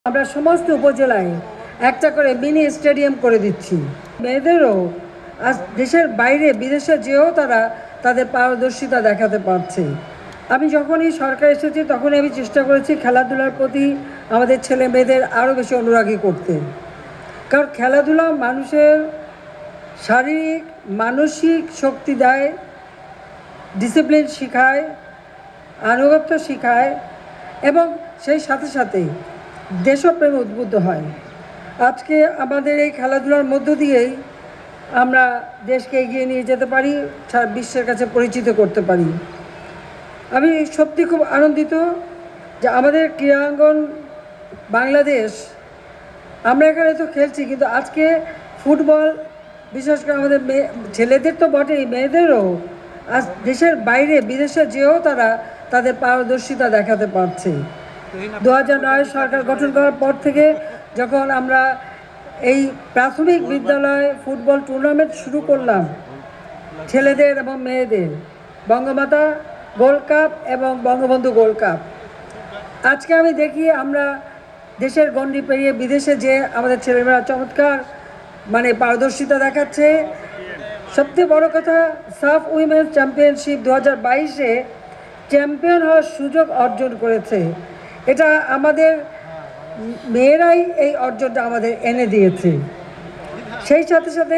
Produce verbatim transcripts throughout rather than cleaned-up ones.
আমরা সমস্ত উপজেলায় একটা করে মিনি স্টেডিয়াম করে দিচ্ছি। মেয়েদেরও আজ দেশের বাইরে বিদেশে যেও তারা তাদের পারদর্শিতা দেখাতে পারছে। আমি যখনই সরকার এসেছি তখনই আমি চেষ্টা করেছি খেলাধুলার প্রতি আমাদের ছেলে মেয়েদের আরও বেশি অনুরাগী করতে। কারণ খেলাধুলা মানুষের শারীরিক মানসিক শক্তি দেয়, ডিসিপ্লিন শেখায়, আনুগত্য শেখায় এবং সেই সাথে সাথেই দেশপ্রেমে উদ্বুদ্ধ হয়। আজকে আমাদের এই খেলাধুলার মধ্য দিয়েই আমরা দেশকে এগিয়ে নিয়ে যেতে পারি, সারা বিশ্বের কাছে পরিচিত করতে পারি। আমি সত্যি খুব আনন্দিত যে আমাদের ক্রীড়াঙ্গন বাংলাদেশ, আমরা এখানে তো খেলছি, কিন্তু আজকে ফুটবল বিশেষ করে আমাদের মেয়ে ছেলেদের তো বটেই, মেয়েদেরও আজ দেশের বাইরে বিদেশে যেও তারা তাদের পারদর্শিতা দেখাতে পারছে। দু হাজার নয় সরকার গঠন করার পর থেকে যখন আমরা এই প্রাথমিক বিদ্যালয়ে ফুটবল টুর্নামেন্ট শুরু করলাম ছেলেদের এবং মেয়েদের, বঙ্গমাতা গোল্ড কাপ এবং বঙ্গবন্ধু গোল্ড কাপ, আজকে আমি দেখি আমরা দেশের গণ্ডি পেরিয়ে বিদেশে যে আমাদের ছেলেমেয়েরা চমৎকার মানে পারদর্শিতা দেখাচ্ছে। সবচেয়ে বড় কথা, সাফ উইমেন্স চ্যাম্পিয়নশিপ দু হাজার বাইশে চ্যাম্পিয়ন হওয়ার সুযোগ অর্জন করেছে। এটা আমাদের মেয়েরাই এই অর্জনটা আমাদের এনে দিয়েছে। সেই সাথে সাথে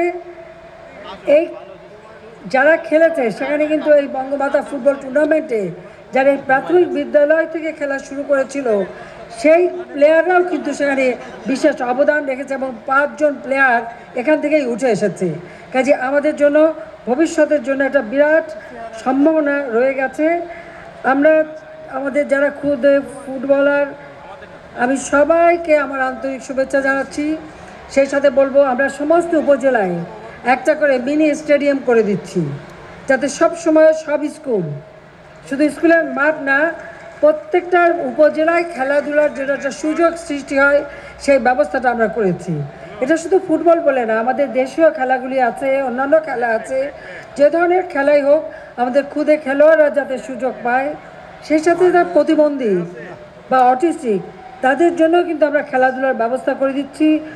এই যারা খেলেছে সেখানে কিন্তু এই বঙ্গমাতা ফুটবল টুর্নামেন্টে যারা এই প্রাথমিক বিদ্যালয় থেকে খেলা শুরু করেছিল সেই প্লেয়াররাও কিন্তু সেখানে বিশেষ অবদান রেখেছে এবং পাঁচজন প্লেয়ার এখান থেকেই উঠে এসেছে। কাজে আমাদের জন্য ভবিষ্যতের জন্য একটা বিরাট সম্ভাবনা রয়ে গেছে। আমরা আমাদের যারা ক্ষুদে ফুটবলার, আমি সবাইকে আমার আন্তরিক শুভেচ্ছা জানাচ্ছি। সেই সাথে বলবো আমরা সমস্ত উপজেলায় একটা করে মিনি স্টেডিয়াম করে দিচ্ছি, যাতে সব সময় সব স্কুল, শুধু স্কুলের মাঠ না, প্রত্যেকটা উপজেলায় খেলাধুলার জন্য একটা সুযোগ সৃষ্টি হয়, সেই ব্যবস্থাটা আমরা করেছি। এটা শুধু ফুটবল বলে না, আমাদের দেশীয় খেলাগুলি আছে, অন্যান্য খেলা আছে। যে ধরনের খেলাই হোক আমাদের ক্ষুদে খেলোয়াড়রা যাতে সুযোগ পায়, সেই সাথে যারা প্রতিবন্ধী বা অটিস্টিক তাদের জন্য কিন্তু আমরা খেলাধুলার ব্যবস্থা করে দিচ্ছি।